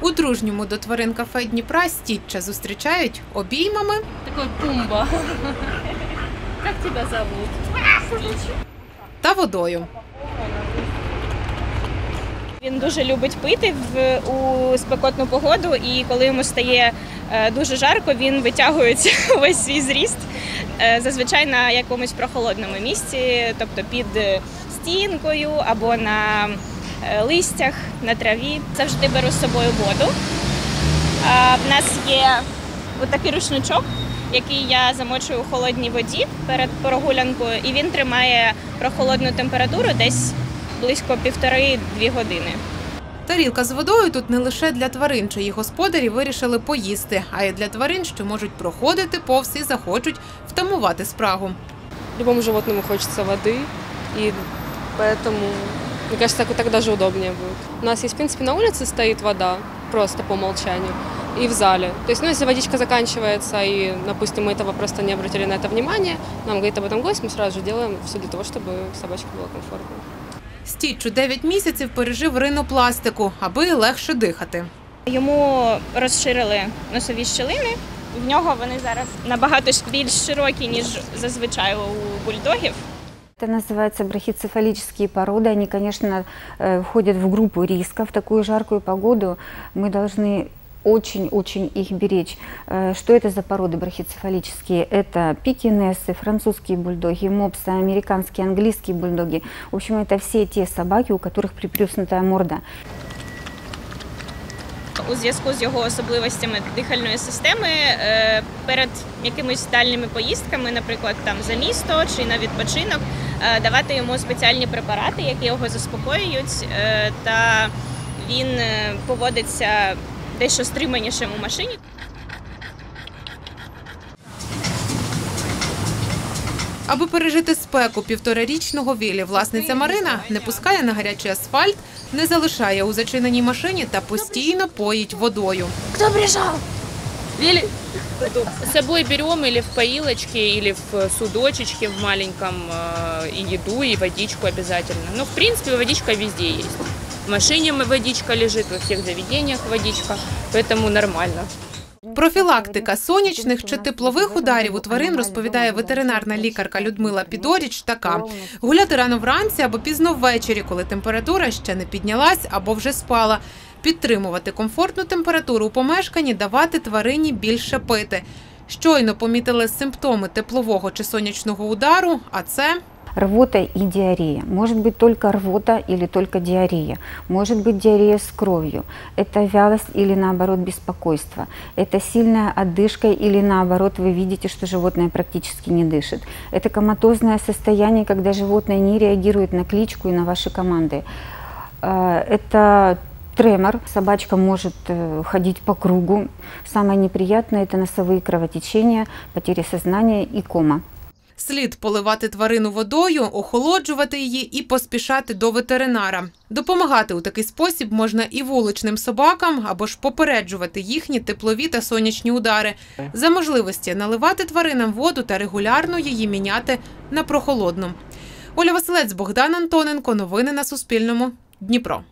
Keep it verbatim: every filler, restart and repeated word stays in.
У дружньому до тварин кафе Дніпра Стітча зустрічають обіймами. Такой Пумба. Як тебе зовут? Та водою. Він дуже любить пити в, у спекотну погоду, і коли йому стає е, дуже жарко, він витягується весь свій зріст, е, зазвичай на якомусь прохолодному місці, тобто під стінкою або на е, листях, на траві. Завжди беру з собою воду. Е, в нас є отакий рушничок, який я замочую у холодній воді перед прогулянкою, і він тримає прохолодну температуру десь близько півтори-дві години. Тарілка з водою тут не лише для тварин, чиї господарі вирішили поїсти, а й для тварин, що можуть проходити повз і захочуть втамувати спрагу. Любому животному хочется воды, и поэтому, мне кажется, так, так даже удобнее будет. У нас есть, в принципе, на улице стоит вода, просто по умолчанию, и в зале. То есть, ну, если водичка заканчивается, и, допустим, мы этого просто не обратили на это внимание, нам говорит об этом гость, мы сразу же делаем все для того, чтобы собачке было комфортно. Стітчу дев'ять місяців пережив ринопластику, аби легше дихати. Йому розширили носові щілини. В нього вони зараз набагато більш широкі, ніж зазвичай у бульдогів. Это называется брахицефалические породы. Они, конечно, входят в группу риска. В такую жаркую погоду мы должны очень-очень их беречь. Что это за породы брахицефалические? Это пекинесы, французские бульдоги, мопсы, американские, английские бульдоги. В общем, это все те собаки, у которых приплюснутая морда. У зв'язку з його особливостями дихальної системи перед якимись дальніми поїздками, наприклад, там за місто чи на відпочинок, давати йому спеціальні препарати, які його заспокоюють, та він поводиться дещо стриманішим у машині. Аби пережити спеку півторарічного Віллі, власниця Марина не пускає на гарячий асфальт, не залишає у зачиненій машині та постійно поїть водою. Кто пришел? Вилли? С собой берем или в поилочке, или в судочечке в маленьком, и еду, и водичку обязательно. Ну, в принципе, водичка везде есть. В машине водичка лежит, во всех заведениях водичка, поэтому нормально. Профілактика сонячних чи теплових ударів у тварин, розповідає ветеринарна лікарка Людмила Підоріч, така. Гуляти рано вранці або пізно ввечері, коли температура ще не піднялась або вже спала. Підтримувати комфортну температуру у помешканні, давати тварині більше пити. Щойно помітили симптоми теплового чи сонячного удару, а це... Рвота и диарея. Может быть только рвота или только диарея. Может быть диарея с кровью. Это вялость или наоборот беспокойство. Это сильная одышка или наоборот вы видите, что животное практически не дышит. Это коматозное состояние, когда животное не реагирует на кличку и на ваши команды. Это тремор. Собачка может ходить по кругу. Самое неприятное – это носовые кровотечения, потеря сознания и кома. Слід поливати тварину водою, охолоджувати її і поспішати до ветеринара. Допомагати у такий спосіб можна і вуличним собакам, або ж попереджувати їхні теплові та сонячні удари. За можливості наливати тваринам воду та регулярно її міняти на прохолодну. Оля Василець, Богдан Антоненко. Новини на Суспільному. Дніпро.